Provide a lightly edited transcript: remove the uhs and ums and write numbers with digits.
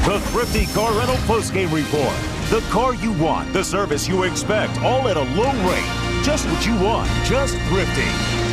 The Thrifty Car Rental Postgame Report. The car you want, the service you expect, all at a low rate. Just what you want, just Thrifty.